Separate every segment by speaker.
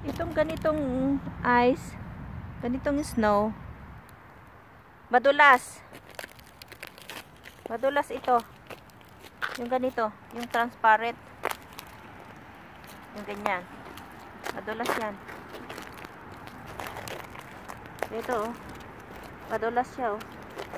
Speaker 1: Itong ganitong ice, ganitong snow, madulas. Madulas ito. Yung ganito, yung transparent. Yung ganyan. Madulas yan. Ito oh. Madulas siya oh.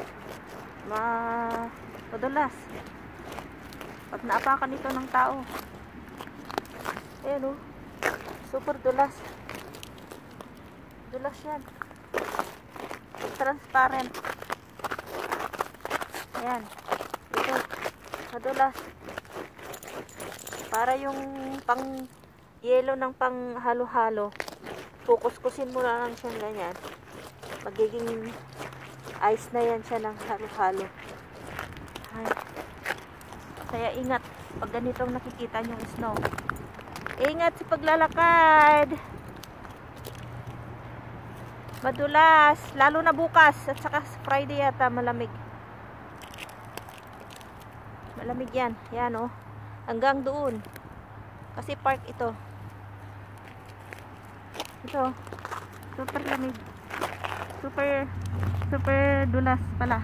Speaker 1: Madulas. Pag naapakan ito ng tao. Ayan oh. Super dulas. Dulas yan. Transparent. Ayan. Ito. Madulas. Para yung pang yelo ng pang halo-halo. Kukuskusin mo na lang siya ganyan. Magiging ice na yan siya ng halo-halo. Kaya ingat pag ganitong nakikita yung snow. Ingat sa paglalakad. Madulas. Lalo na bukas. At saka Friday yata malamig. Malamig yan. Yan oh. Hanggang doon. Kasi park ito. Ito. Super lamig. Super dulas pala.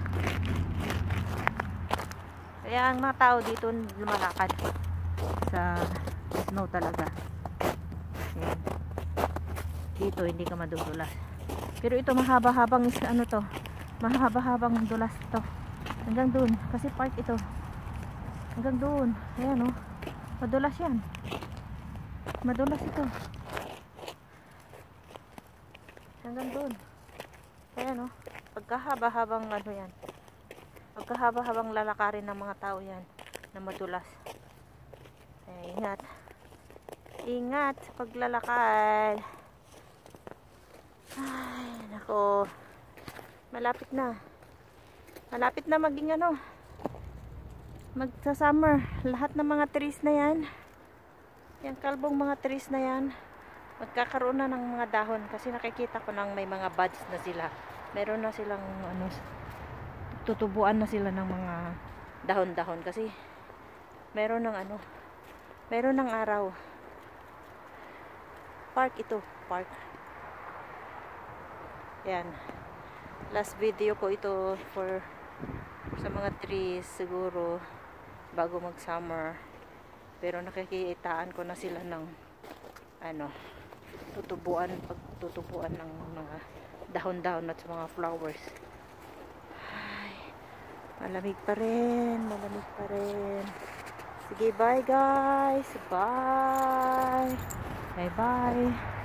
Speaker 1: Kaya ang mga tao dito lumalakad sa snow talaga. Ayan. Dito hindi ka madudulas. Pero ito mahaba-habang ano to. Mahaba-habang dulas to. Hanggang doon. Kasi park ito. Hanggang doon. Ayan oh. Madulas yan. Madulas ito. Hanggang doon. Ayan oh. Pagkahaba-habang ano yan. Pagkahaba-habang lalakarin ng mga tao yan. Na madulas. Ay, ingat. Ingat sa paglalakad. Ay, nako. Malapit na. Malapit na maging ano. Magsa-summer. Lahat ng mga trees na yan. Yung kalbong mga trees na yan. Magkakaroon na ng mga dahon. Kasi nakikita ko nang may mga buds na sila. Meron na silang ano. Tutubuan na sila ng mga dahon-dahon. Kasi meron ng ano. Meron ng araw. Park ito. Park. Yan. Last video ko ito for sa mga trees siguro bago mag summer. Pero nakikitaan ko na sila ng ano pagtutubuan ng mga dahon-dahon at sa mga flowers. Ay, malamig pa rin. Malamig pa rin. Sige, bye guys. Bye. Bye bye.